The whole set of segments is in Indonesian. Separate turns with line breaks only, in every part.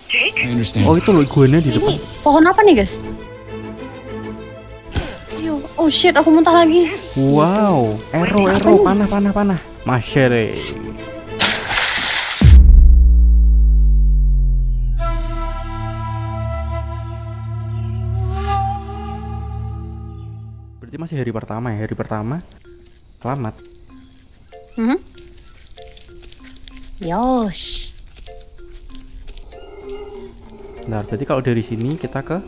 I understand.
Oh itu loh iguana di depan.
Ini pohon apa nih guys? Oh shit, aku muntah lagi.
Wow, arrow, panah. Masyere. Berarti masih hari pertama ya? Hari pertama selamat.
Yosh.
Nah, berarti kalau dari sini kita ke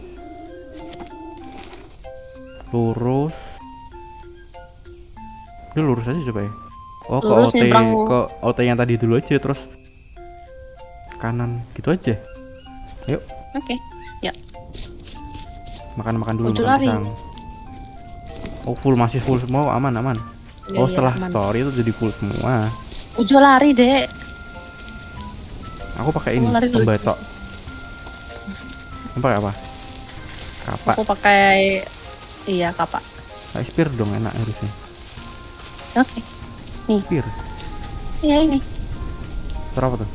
lurus. Udah lurus aja coba ya. Oh,
Lurus
ke OT,
nyebrang.
ke OT yang tadi dulu aja terus kanan gitu aja. Yuk,
Oke. Ya.
makan dulu,
Ujung
makan
lari.
pisang. Oh, masih full semua, aman.
Ya,
Oh,
ya,
setelah
aman.
story itu jadi full semua.
Ujo lari, Dek.
Aku pakai ini,
Lari dulu.
pembatok. Kamu pakai apa? Kapak.
Aku pakai kapak.
Pakai spear dong, enak harusnya.
Oke. Nih.
Spear.
Iya ini.
Berapa tuh?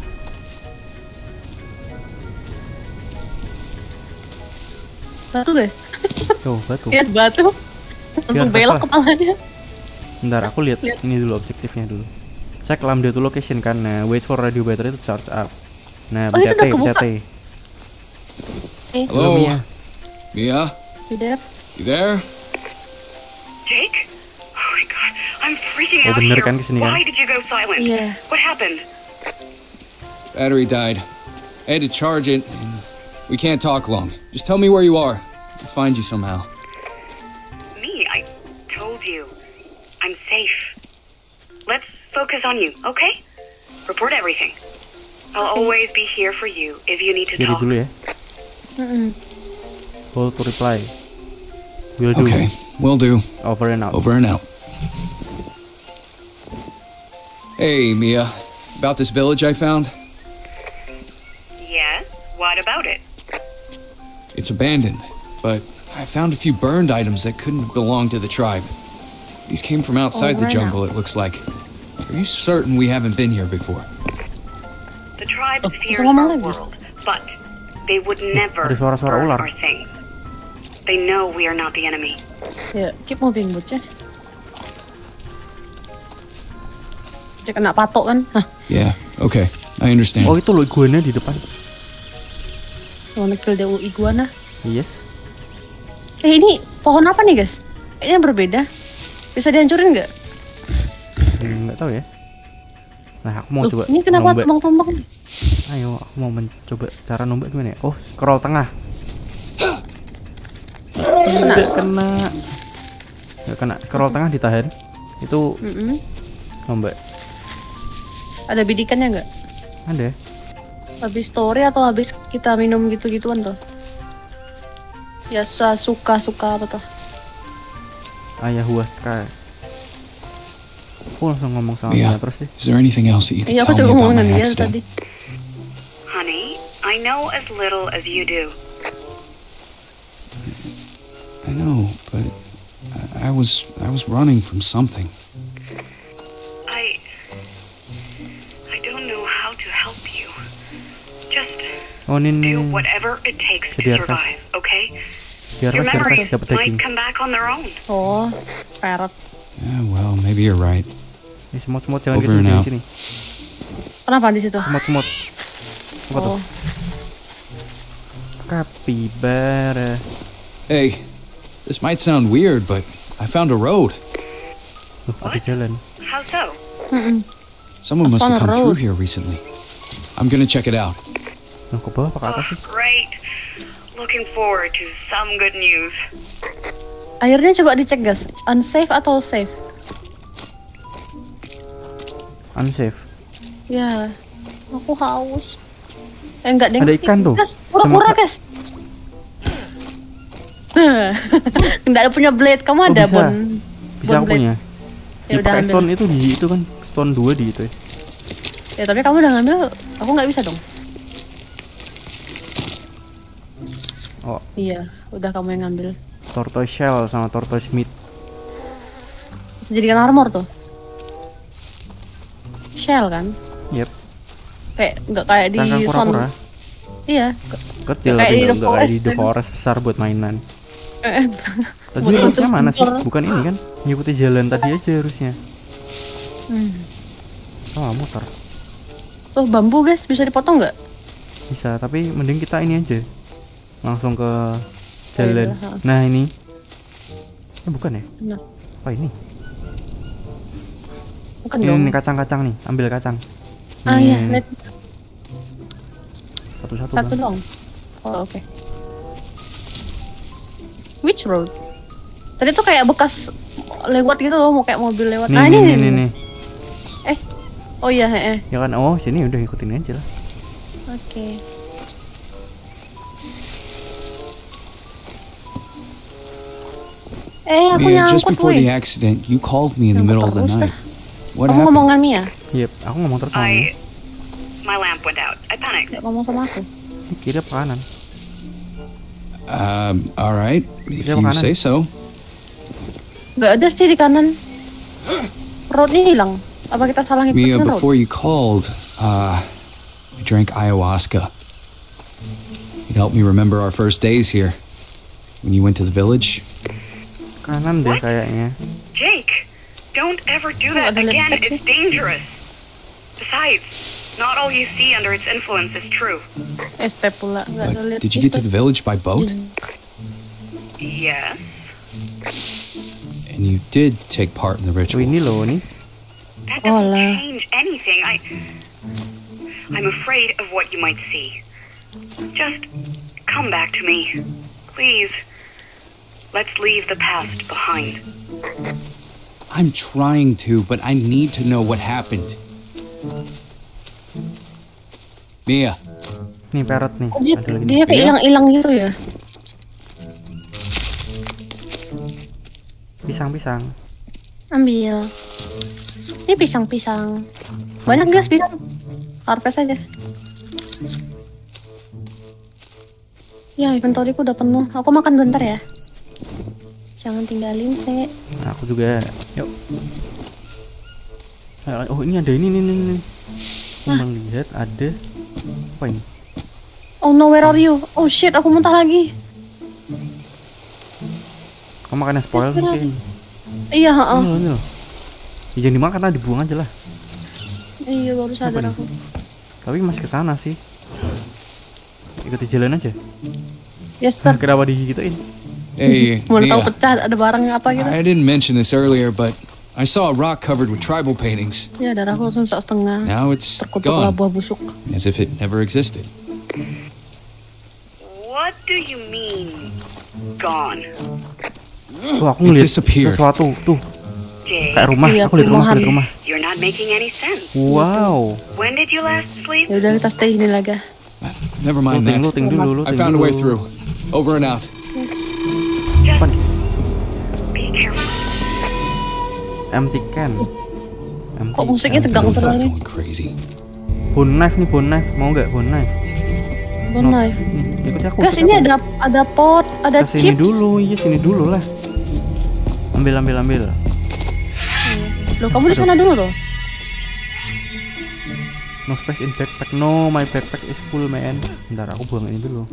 Batu, guys.
Tuh, batu.
Lihat batu.
Biar
Langsung belok
terserah.
kepalanya.
Bentar, aku lihat ini dulu objektifnya dulu. Cek lambda to location kan. Nah, wait for radio battery to charge up. Nah,
Oh, itu
pencet T,
udah kebuka.
pencet T. Halo,
Hello,
Mia.
Mia.
Udah.
You there?
Jake? Oh my god, I'm freaking
Oh,
out
bener
here.
kan kesini kan?
Why did you go silent?
Iya.
What happened?
Battery died. I had to charge it, and we can't talk long. Just tell me where you are. I'll find you somehow.
Me, I told you. I'm safe. Let's focus on you, okay? Report everything. I'll always be here for you if you need to
Kiri
talk.
dulu ya. Hold to reply. Will do.
Okay, will do.
Over and out.
Over and out. Hey, Mia. About this village I found?
Yes? What about it?
It's abandoned, but I found a few burned items that couldn't belong to the tribe. These came from outside the
right
jungle, it looks like. Are you certain we haven't been here before?
The tribe
Oh,
fears
ngomong
our
lagi.
world, but they would never
ada suara-suara
burn
ular.
our things. They know we are not the enemy.
Ya, keep moving, bocah. Dia kena patok kan? Hah,
Yeah, okay. I understand.
Oh, itu loh iguana di depan.
wanna kill the iguana.
Yes.
Ini pohon apa nih, guys? Kayaknya berbeda. Bisa dihancurin nggak?
Nggak tahu ya. Nah, aku mau
Loh,
coba
ini kenapa
nombak.
tumbang-tumbang?
Ayo, aku mau mencoba cara nombak gimana ya? Oh, scroll tengah. Tidak kena. Nggak kena. Scroll tengah ditahan. Itu nombak.
Ada bidikannya nggak?
Ada.
Habis story atau habis kita minum gitu-gituan tuh? Ya suka-suka apa tuh?
Ayahuasca. Aku langsung ngomong sama
Mia,
Mia terus deh.
is there anything else that you can
Iya, aku
tell me
juga
about
ngomongin
my
dia
accident?
tadi.
Honey, I know as little as you do.
I know, but I was running from something.
I don't know how to help you. Just
Oh, ini
do whatever it takes to
Biar kas.
survive, okay?
biar
Your
kas
memories
dapat daging.
might come back on their own.
Oh, parrot.
Yeah, well, maybe you're right.
Ini semut-semut jangan
Over
kesini
and out.
sini.
Kenapa di situ?
Semut-semut. Apa tuh?
Oh,
Kapibara.
Hey, this might sound weird, but I found a road.
Loh, ada jalan.
How so?
Someone must
found
have
a
come through
road.
here recently. I'm gonna check it out.
Nah, ke bawah apa ke atas sih?
Great. Looking forward to some good news.
airnya coba dicek, guys. Unsafe atau safe?
Unsafe.
Ya, aku haus. Enggak deh.
Ada ikan tuh.
Guys, pura-pura,
Sama-
guys. Enggak ada punya blade. Kamu
Oh,
ada
bisa.
bon.
Bisa aku
blade.
punya.
Ya udah
pakai
ambil.
stone itu di itu kan. Stone 2 di itu ya.
Ya tapi kamu udah ngambil, aku nggak bisa dong.
Oh,
Iya, udah kamu yang ngambil.
tortoise shell sama tortoise meat.
Bisa jadikan armor tuh. Shell kan?
Yep.
Kayak nggak kayak di
Cangkang
son.
kura-kura.
Iya.
Kecil
Kayak
tapi
di The
nggak kayak di The
Forest,
Forest besar buat mainan.
Eh,
Tadi
Buat
roadnya
khusus
mana sih?
motor.
Bukan ini kan? Ngikuti jalan tadi aja harusnya.
hmm.
Oh motor.
Tuh bambu guys, bisa dipotong nggak?
Bisa, tapi mending kita ini aja. Langsung ke jalan.
iya, ha.
Nah ini. Bukan ya?
Nah,
Oh ini.
bukan
Ini,
dong.
nih kacang-kacang nih. Ambil kacang.
Ah iya,
Nih,
lihat
satu-satu
satu
Bang.
dong. Oh oke. Which road? Tadi tuh kayak bekas lewat gitu loh, mau kayak mobil lewat.
Nih,
Ah
nih,
ini
nih, nih.
Oh iya,
Ya kan, oh sini udah ikutin aja lah.
Oke. Aku
Mia, just
nyangkut
before the
woi.
accident, you called me in the middle of the
Nyangkut terus
night. What
Kamu
happened?
ngomongan Mia?
Yep, aku ngomong terus sama dia.
My lamp went out. I panicked.
Gak ngomong sama aku.
Ini kiri apa kanan?
All right, if
Dia
you
makanan.
say so.
Gak ada sih di kanan. Roadnya hilang. Apa kita salah
Mia,
ngikutin road?
before you called, I drank ayahuasca. It helped me remember our first days here. When you went to the village.
Kanan deh
What?
kayaknya.
Jake, don't ever do
Oh,
that
ada
again.
lepek
It's dangerous. Besides, not all you see under its influence is true.
SP pula. Gak ada
But
lihat
did you get to the village by boat?
Yes.
And you did take part in the
Oh
ritual.
ini loh nih.
That
Oh,
doesn't
lah.
change anything. I'm afraid of what you might see. Just come back to me. Please. Let's leave the past behind.
I'm trying to, but I need to know what happened. Mia,
Nih parrot nih.
Oh, dia,
Ada lagi
dia
nih.
kayak hilang-hilang gitu ya.
Pisang-pisang.
Ambil. Ini pisang-pisang. Banyak guys pisang. Harvest aja. Ya, inventoryku udah penuh. Aku makan bentar ya. Jangan tinggalin, saya.
Nah, aku juga. Yuk. Oh ini ada ini nih. Aku lihat ada apa ini?
Oh no, where are you? Oh shit, aku muntah lagi.
Kamu makannya spoil mungkin.
Iya, heeh.
Ini loh. Ya, jangan dimakan lah, dibuang aja lah.
Iya, baru sadar
nih?
aku.
Tapi masih ke sana sih. Ikuti jalan aja.
Yes,
Nah,
sir.
kenapa digituin?
hey,
Mau tahu
Mia.
pecah ada barang apa gitu.
I didn't mention this earlier, but I saw a rock covered with tribal paintings.
Ya, darahku langsung setengah.
Now it's
Terkutuklah
gone,
buah busuk.
as if it never existed.
What do you mean, gone?
Tuh aku ngeliat
disappeared.
sesuatu tuh
Jake,
kayak rumah.
Iya,
Aku lihat rumah,
perumahan.
aku lihat rumah.
you're not making any sense.
Wow.
When did you last sleep?
Ya udah kita stay ini lagi.
Never mind
Looting
that.
dulu,
I
looting
found a
dulu.
way through. Over and out.
Just
Apa nih?
be careful.
Empty can. Empty
Kok musiknya
can.
tegang terlalu?
Going crazy.
Bone knife nih, bone knife. Mau nggak bone knife?
Bone knife.
Nih, ikuti aku.
Guys,
ikuti
ini
aku.
ada pot, ada
Kesini
chips.
dulu, iya sini dulu lah. Ambil.
Loh, kamu di sana dulu loh.
No space in backpack. No, my backpack is full man. Bentar, aku buang ini dulu.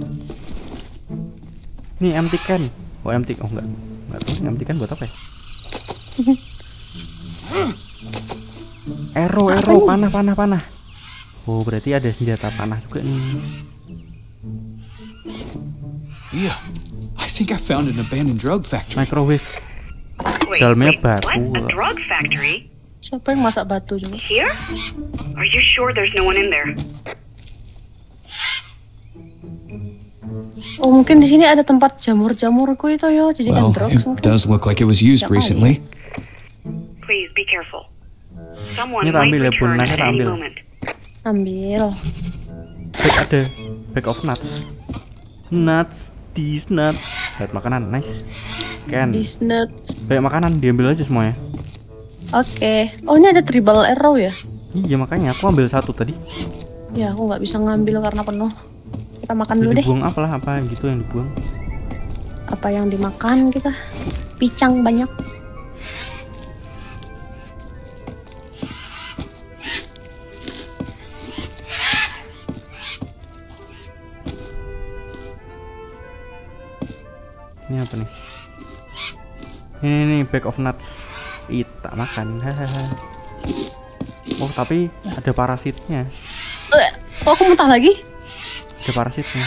Nih empty can. Oh empty, oh enggak tahu ini empty can buat apa ya? Arrow, panah. Oh berarti ada senjata panah juga nih.
Yeah, I think I found an abandoned drug factory.
Microwave.
Wait,
Dalamnya
wait,
batu.
what? A drug factory?
Siapa yang masak batu juga?
Here? Are you sure there's no one in there?
Oh, mungkin di sini ada tempat jamur-jamurku itu ya, jadi
Well,
drugs
it
mungkin.
does look like it was used
Siapa
recently.
Please be careful. Someone
Ini
might
ambil ya,
return
Bun.
at
Kita
any
ambil.
moment.
Ambil.
Bag of nuts. These nuts. Lihat makanan, nice. Can.
These nuts.
Banyak makanan, diambil aja semuanya.
Oke. Oh, ini ada tribal arrow ya?
Iya makanya aku ambil satu tadi.
Ya, aku nggak bisa ngambil karena penuh. Kita makan dulu deh.
Dibuang apalah apa gitu yang dibuang.
Apa yang dimakan kita? Picang banyak.
Ini apa nih? Ini bag of nuts. Ih, tak makan. Hahaha. Oh, tapi ada parasitnya.
Kok aku muntah lagi?
Ada parasitnya.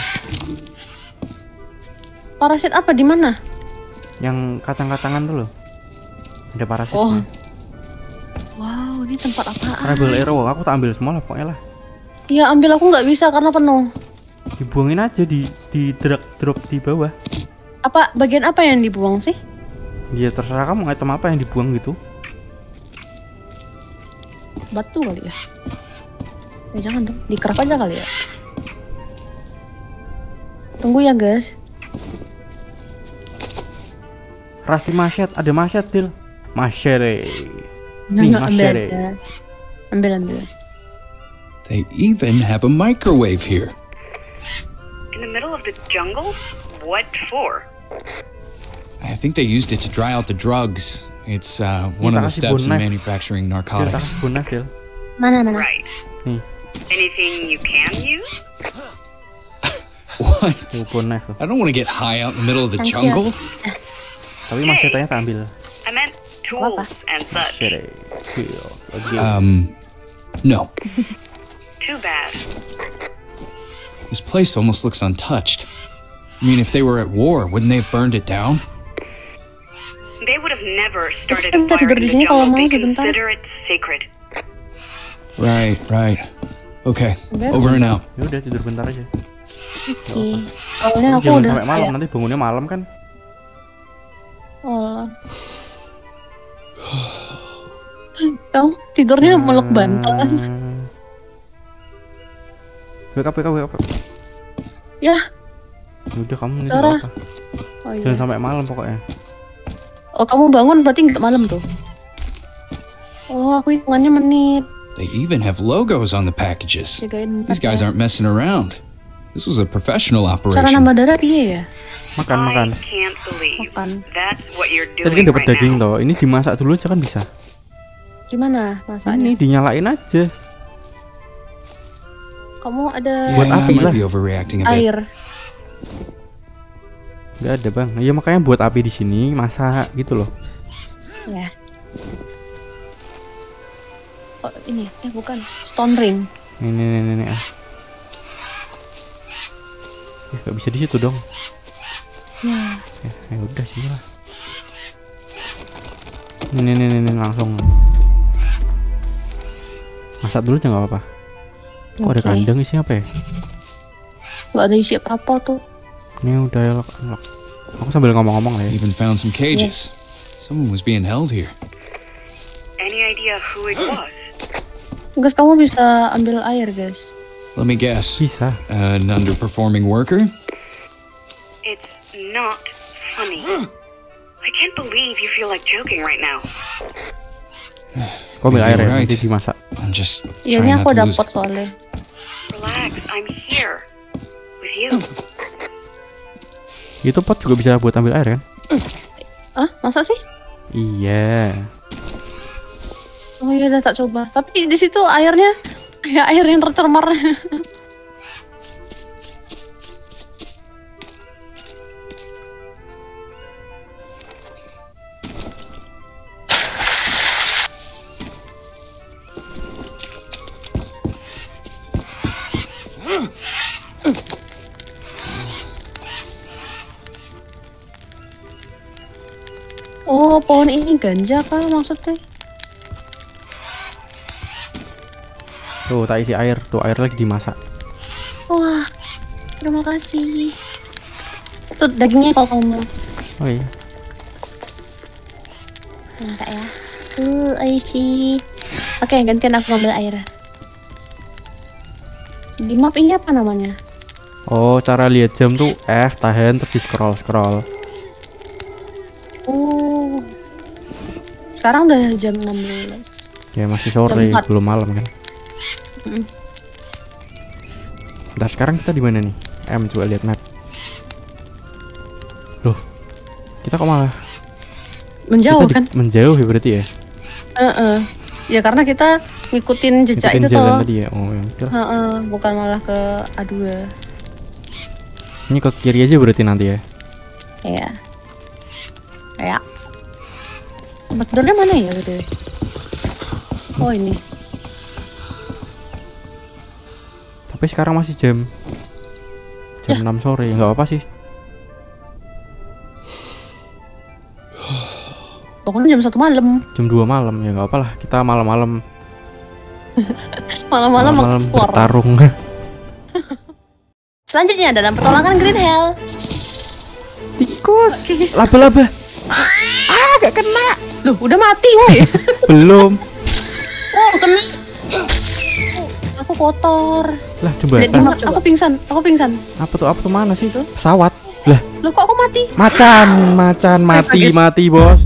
Parasit apa di mana?
Yang kacang-kacangan tuh loh. Ada
Oh.
parasitnya.
Wow, ini tempat apaan?
Rebel arrow, aku tak ambil semua lah pokoknya lah.
Iya, ambil aku nggak bisa karena penuh.
Dibuangin aja di drop di bawah.
Apa bagian apa yang dibuang sih?
Ya terserah kamu item apa yang dibuang gitu.
Batu kali ya? Ya jangan dong, di-craft aja kali ya. Tunggu ya guys.
Rusty machete, ada machete Dil. Machete.
Nggak,
Nih,
ambil
machete.
aja. Ambil.
They even have a microwave here.
In the middle of the jungle? What for?
I think they used it to dry out the drugs. It's one of the
kasih
steps in
knife.
manufacturing
Dil,
narcotics.
tak guna Dil.
Mana?
Right.
Nih,
Anything you can use?
What?
bone knife tuh.
I don't want to get high out in the middle of the
Thank you.
jungle.
Tapi macetanya tak ambil.
I meant tools and such.
Machete. Kills again.
No.
Too bad.
This place almost looks untouched. I mean, if they were at war, wouldn't they have burned it down?
They would have never started a
Kita
fire
tidur
in
di
the
sini kalau
jungle.
mau
They
sebentar.
consider it sacred.
Right. Okay,
Better.
over and out.
Ya udah tidur bentar aja.
Oke. Awalnya aku
Jangan
udah
sampai malam,
kayak,
nanti bangunnya malam kan.
oh. Kamu tidurnya meluk bantal.
Wake up.
Ya.
Udah kamu ini
Sarah.
apa?
Oh, iya.
Jangan sampai malam pokoknya.
Oh, kamu bangun berarti nggak malam tuh. Oh, aku hitungannya menit.
They even have logos on the packages.
Jagain
These guys aren't messing around. This was a professional
Cara
operation.
nambah darah piye ya?
Makan.
I can't believe
Makan.
that's what you're
Tadi
doing
kan dapat
right
daging
now.
toh. Ini dimasak dulu aja kan bisa.
Gimana masaknya?
Ini dinyalain aja.
Kamu ada
Buat
Yeah,
api
I might
lah.
be overreacting a bit.
air.
Gak ada bang. Iya makanya buat api di sini masak gitu loh.
Ya. Oh, ini. Bukan. Stone ring.
Ini. Ya gak bisa di situ dong.
Ya.
Ya udah sini lah. Ini langsung. Masak dulu aja nggak apa-apa. Kok ada
Oke.
kandang isinya apa ya?
Nggak ada isi apa tuh.
Ini udah lock. Aku sambil ngomong-ngomong lah ya.
Even found some cages. Someone was being held here.
Any idea who it was?
Guys, kamu bisa ambil air, guys.
Let me guess.
Bisa.
An underperforming worker?
It's not funny. I can't believe you feel like joking right now.
Kau ambil
You're
air ya,
right.
nanti dimasak.
I'm just
Iya,
trying
ini
not
aku
to lose.
dapet soalnya.
Relax, I'm here. With you.
Itu pot juga bisa buat ambil air kan?
Ah, masa sih?
Iya.
Oh iya, udah tak coba. Tapi di situ airnya kayak air yang tercemar. Oh, pohon ini ganja kah maksudnya?
Tuh tak isi air. Tuh air lagi dimasak.
Wah, terima kasih. Tuh dagingnya kalau kamu mau.
Oh iya.
Bentar ya. Isi. Oke, gantian aku ambil air. Di map ini apa namanya?
Oh cara lihat jam tuh F tahan terus di scroll.
Oh. Sekarang udah jam 16.
Ya masih sore,
Jam 4.
belum malam kan.
Mm.
Nah sekarang kita di mana nih? Coba lihat map. Loh, kita kok malah
Menjauh kan?
menjauh ya berarti ya?
Ya karena kita ngikutin jejak
Ngikutin
itu
jalan
toh.
tadi ya. Oh ya udah.
Bukan malah ke A2.
Ini ke kiri aja berarti nanti ya.
Ya. Tempat tidurnya mana ya gitu? Oh ini.
Tapi sekarang masih jam 6 sore, nggak apa sih.
Pokoknya jam 1 malam.
Jam 2 malam ya nggak apa lah. Kita malam-malam
Malam-malam explore.
bertarung.
Selanjutnya dalam petualangan Green Hell.
Tikus, laba-laba. Gak kena.
Loh, udah mati woi.
Belum.
Oh, kena. Aku kotor.
Lah coba.
Jadi, aku pingsan.
Apa tuh mana sih? Pesawat. Lah,
Loh, kok aku mati?
macan mati bos.